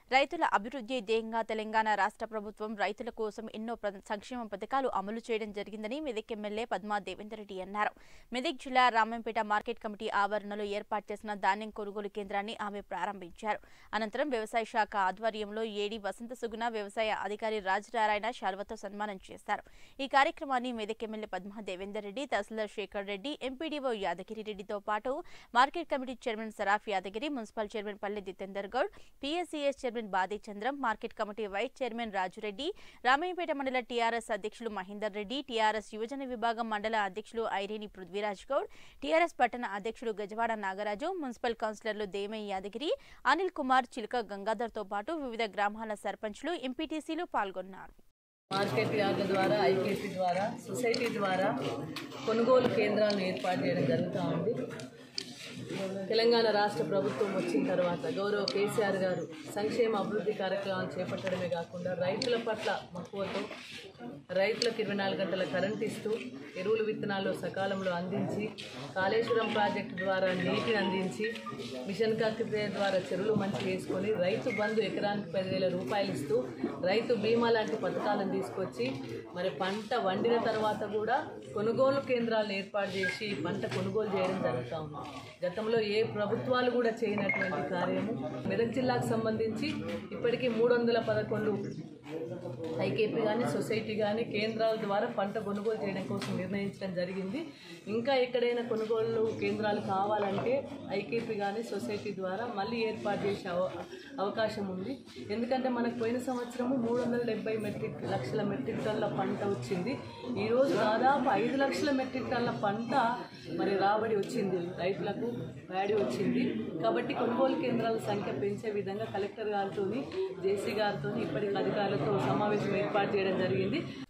రైతుల అభివృద్ధి ధ్యేయంగా తెలంగాణ రాష్ట్ర ప్రభుత్వం రైతుల కోసం ఎన్నో సంక్షేమ పథకాలు అమలు చేయడం జరిగిందని మెదక్ ఎమ్మెల్యే పద్మా దేవేందర్ రెడ్డి అన్నారు. మెదక్ జిల్లా రామంపేట మార్కెట్ కమిటీ ఆవరణలో ఏర్పాటు చేసిన ధాన్యం కొనుగోలు కేంద్రాన్ని ఆమె ప్రారంభించారు. అనంతరం వ్యవసాయ శాఖ ఆధ్వర్యంలో ఏడి వసంత సుగుణ వ్యవసాయ అధికారి రాజనారాయణ శాల్వతో సన్మానం చేశారు. ఈ కార్యక్రమాన్ని మెదక్ ఎమ్మెల్యే పద్మా దేవేందర్ రెడ్డి, తహసీల్దార్ శేఖర్ రెడ్డి, ఎంపీడీఓ యాదగిరి రెడ్డితో పాటు market committee chairman Saraf Yadagiri, municipal chairman Palle Jithender Goud, PSCS chairman Badi Chandram, market committee vice chairman Rajureddy, Ramayyapet మండల టీఆర్ఎస్ అధ్యక్షులు మహేందర్ రెడ్డి, టీఆర్ఎస్ యువజన విభాగం మండల అధ్యక్షులు ఐరేని పృథ్వీరాజ్ గౌడ్, టీఆర్ఎస్ పట్టణ అధ్యక్షుడు గజవాడ నాగరాజు, మున్సిపల్ కౌన్సిలర్లు దేమయ్య యాదగిరి, అనిల్ కుమార్, చిలక గంగాధర్తో పాటు వివిధ గ్రామాల సర్పంచ్లు, ఎంపీటీసీలు పాల్గొన్నారు. మార్కెట్ యార్డుల ద్వారా, ఐకేపీ ద్వారా, సొసైటీ ద్వారా కొనుగోలు కేంద్రాలను ఏర్పాటు చేయడం జరుగుతూ ఉంది. తెలంగాణ రాష్ట్ర ప్రభుత్వం వచ్చిన తర్వాత గౌరవ కేసీఆర్ గారు సంక్షేమ అభివృద్ధి కార్యక్రమాలు చేపట్టడమే కాకుండా రైతుల పట్ల మక్కువతో రైతులకు 24 గంటల కరెంట్ ఇస్తూ ఎరువులు విత్తనాలు సకాలంలో అందించి, కాళేశ్వరం ప్రాజెక్టు ద్వారా నీటిని అందించి, మిషన్ కాకతీయ ద్వారా చెరువులు మంచి వేసుకొని రైతు బంధు ఎకరానికి 10,000 రూపాయలు ఇస్తూ రైతు బీమా లాంటి పథకాలను తీసుకొచ్చి మరి పంట వండిన తర్వాత కూడా కొనుగోలు కేంద్రాలను ఏర్పాటు చేసి పంట కొనుగోలు చేయడం జరుగుతూ ఉంది. గతంలో ఏ ప్రభుత్వాలు కూడా చేయనటువంటి కార్యము. మెదక్ జిల్లాకు సంబంధించి ఇప్పటికీ 311 ఐకేపీ కానీ, సొసైటీ కానీ కేంద్రాల ద్వారా పంట కొనుగోలు చేయడం కోసం నిర్ణయించడం జరిగింది. ఇంకా ఎక్కడైనా కొనుగోలు కేంద్రాలు కావాలంటే ఐకేపీ కానీ, సొసైటీ ద్వారా మళ్ళీ ఏర్పాటు చేసే అవకాశం ఉంది. ఎందుకంటే మనకు పోయిన సంవత్సరము 370 లక్షల మెట్రిక్ టన్నుల పంట వచ్చింది. ఈరోజు దాదాపు 5 లక్షల మెట్రిక్ టన్నుల పంట మరి రాబడి వచ్చింది, రైతులకు వ్యాడి వచ్చింది. కాబట్టి కొనుగోలు కేంద్రాల సంఖ్య పెంచే విధంగా కలెక్టర్ గారితో, జేసీ గారితో ఇప్పటికి అధికారులతో సమావేశం ఏర్పాటు చేయడం జరిగింది.